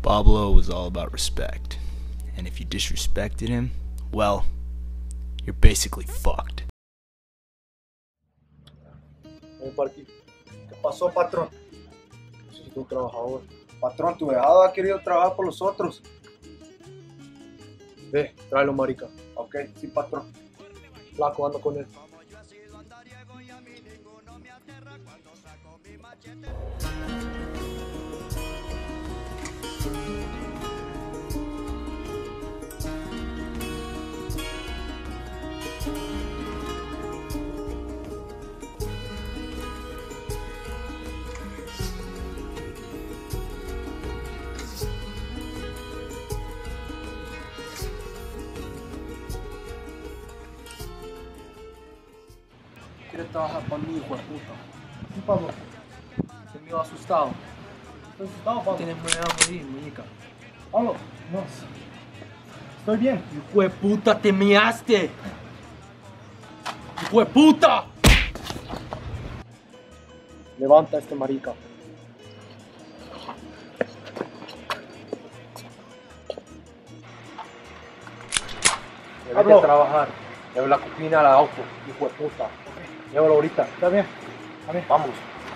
Pablo was all about respect. And if you disrespected him, well, you're basically fucked. ¿Qué pasó, patrón? Necesito un trabajador. Patrón, tu dejado ha querido trabajar por los otros. Ve, tráelo, marica. Ok, sí, patrón. Flaco, ando con él. Quiere trabajar para mí, hijo de puta. Sí, Pablo. Se me iba asustado. ¿Estás asustado, Pablo? Tienes miedo a morir, muñeca. Pablo, no. Estoy bien. ¡Hijo de puta, te measte! ¡Hijo de puta! Levanta a este marica. Debes de trabajar. Lleva la cocina al auto, hijo de puta. Okay. Llévalo ahorita. Está bien. Está bien. Vamos.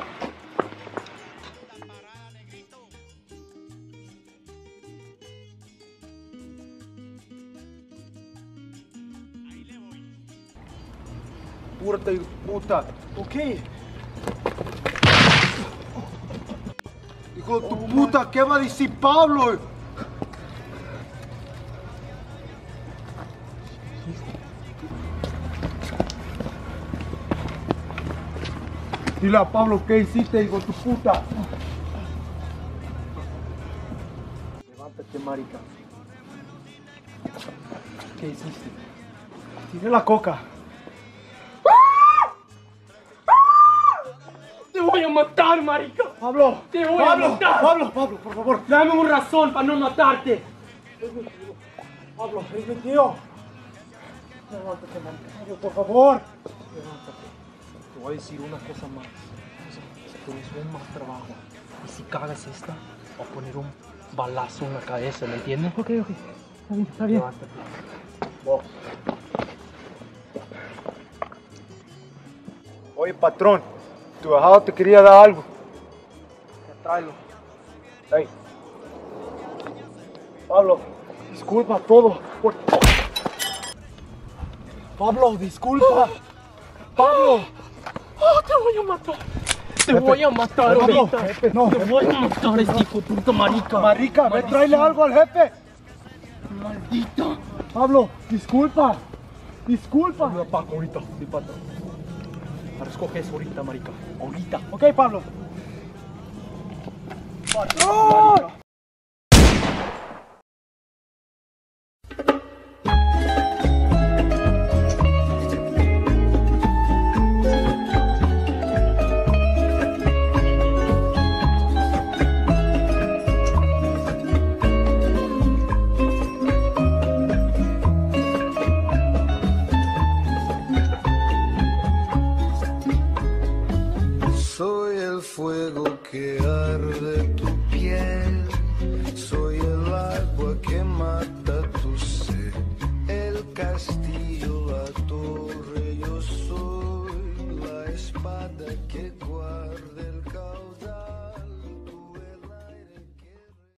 Apúrate, hijo de puta. Ok. Hijo de tu puta, ¿qué va a decir Pablo? Dile a Pablo qué hiciste, hijo de tu puta. Levántate, marica. ¿Qué hiciste? Tiré la coca. ¡Te voy a matar, marica! Pablo, ¡Te voy a matar! Pablo, por favor. Dame una razón para no matarte. Pablo, es mi tío. Levántate, marica. Pablo, por favor. Levántate. Te voy a decir una cosa más. Si tienes un más trabajo y si cagas esta, voy a poner un balazo en la cabeza, ¿me entiendes? Ok. Está bien. Levántate. Vos. Oye, patrón, tu dejado te quería dar algo. Tráelo. Hey. Pablo, disculpa todo. Pablo, disculpa. Pablo. ¡Oh, te voy a matar! Te voy a matar Pablo, ahorita. jefe, no. Te voy a matar, este hijo de puta marica. Marica, ve, tráele algo al jefe. Maldita. Pablo, disculpa. Disculpa. Me apago ahorita, mi patrón. Ahora escoge eso ahorita, marica. Ahorita. Ok, Pablo. ¡Patrón! Soy el fuego que arde tu piel, soy el agua que mata tu sed, el castillo, la torre, yo soy la espada que